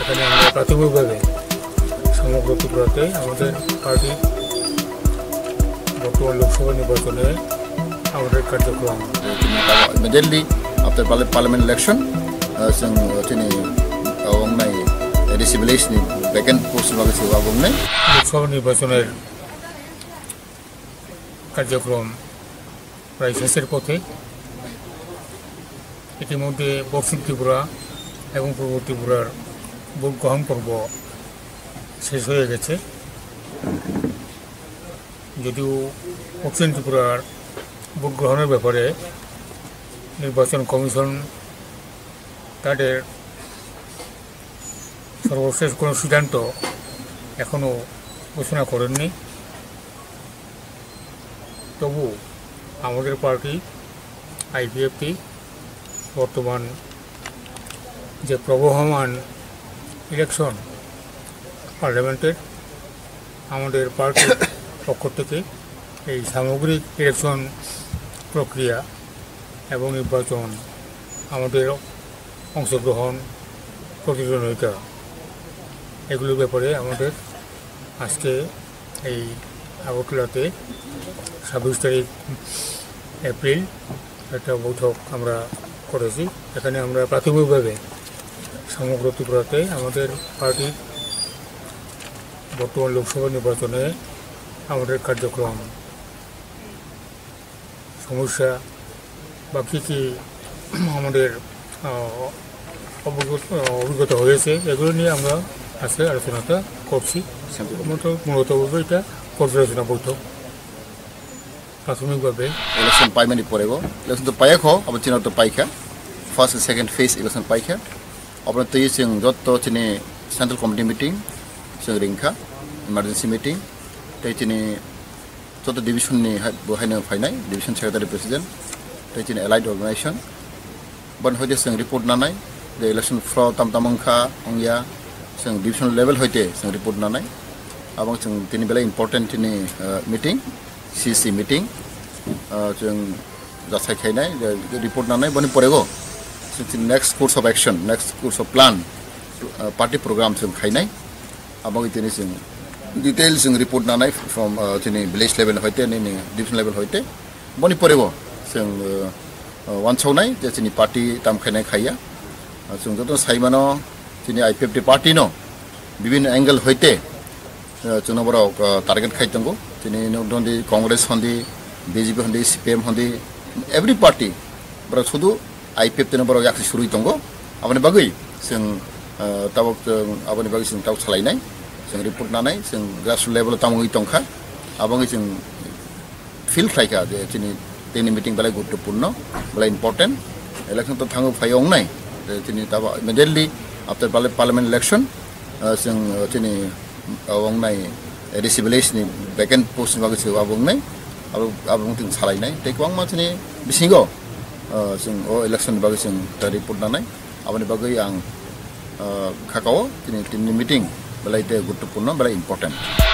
এখানে আমরা প্রাথমিকভাবে সমগ্র ত্রিপুরাতে আমাদের পার্টির বর্তমান লোকসভা নির্বাচনে আমাদের কার্যক্রম immediately after parliament election जों दिनै आवंनाय ADC village-नि vacant post माखासे आवंनाय লোকসভা নির্বাচনের কার্যক্রম প্রায় শেষের পথে। ইতিমধ্যে পশ্চিম ত্রিপুরা এবং পূর্ব ত্রিপুরার ভোট গ্রহণ পর্ব শেষ হয়ে গেছে। যদিও পশ্চিম ত্রিপুরার ভোট গ্রহণের ব্যাপারে নির্বাচন কমিশন তাদের সর্বশেষ কোনো সিদ্ধান্ত এখনও ঘোষণা করেননি। তবু আমাদের পার্টি আইপিএফটি বর্তমান যে প্রবহমান ইলেকশন পার্লামেন্টের আমাদের পার্টির পক্ষ থেকে এই সামগ্রিক ইলেকশন প্রক্রিয়া এবং নির্বাচন আমাদের অংশগ্রহণ প্রতিদ্বন্দ্বিতা এগুলোর ব্যাপারে আমাদের আজকে এই আগরতলাতে 26 তারিখ এপ্রিল একটা বৈঠক আমরা করেছি। এখানে আমরা প্রাথমিকভাবে সমগ্র ত্রিপুরাতে আমাদের পার্টির বর্তমান লোকসভা নির্বাচনে আমাদের কার্যক্রম সমস্যা বা কী কী আমাদের অভিজ্ঞতা হয়েছে এগুলো নিয়ে আমরা আজকে আলোচনাটা করছি। মূলতভাবে এটা পর্যালোচনা বৈঠক। প্রাথমিকভাবে ইলেকশন পাইমানি পরেব ইলেকশন তো পাইয়াখো আবার চিনা তো পাইখা ফার্স্ট সেকেন্ড ফেজ ইলেকশন পাইখা আপনার তো जों যত চিনি সেন্ট্রাল কমিটি মিটিং जों रिंखा इमारजेंसि मिटिं তাই চিনি যত ডিভিশনनि বহাयनो फायनाय डिविजन सेक्रेटारि प्रेसिडेंट তাই চিনি एलाइड अर्गेनाइजेशन बन हयते जों रिपर्ट नानाय जे इलेक्शन फ्र तामतामंखा अंगिया जों डिविजन लेवल हयते जों रिपर्ट नानाय आबं जों तिनि बेला इम्पोर्टेन्ट तिनि मिटिं CC मिटिं जों जासायखायनाय रिपर्ट नानाय बनि परेगो जों next course of action next course of plan party program जों खायनाय आबं तिनि जों डिटेल जों रिपर्ट नानाय फ्रम तिनि विलेज लेवल हयते नि डिविजन लेवल हयते बनि परेगो जों वानसावनाय जे जोंनि पार्टी दामखायनाय खाया जों जत साइमानो जोंनि आईपीएफटी पार्टी नो विभिन्न एंगल हयते जोंनो बराव टारगेट खायदोंगो जोंनि नोंदि कांग्रेस हंदी बीजेपी हंदी सीपीएम हंदी एवरी पार्टी बराव शुधु आईपीएफटी नो बराव याखि सुरुय दंगो आबानि बागै जों ताबक आबानि बागै जों ताव सालायनाय जों रिपर्ट नानाय जों ग्रासरुट लेवल तामगै दंखा आबाङै जों फिल खायखा जे जोंनि दिनै मिटिं बेलाय गुरुत्वपूर्ण बेलाय इम्पोर्टेन्ट इलेक्शन तो थाङो फायंनाय जोंनि ताबा इमिडिएटलि आफ्टर पार्लियामेन्ट इलेक्शन जों जोंनि आवंनाय ADC village-नि vacant post माखासे आवंनाय आबुं जों सालायनाय तेखौ आं माथोनि बिसिङाव जों इलेक्शन बागै जों रिपर्ट नानाय आबानि बागै आं खाकाव दिनै टिमनि मिटिं बेलाय गुरुत्वपूर्ण बेलाय इम्पोर्टेन्ट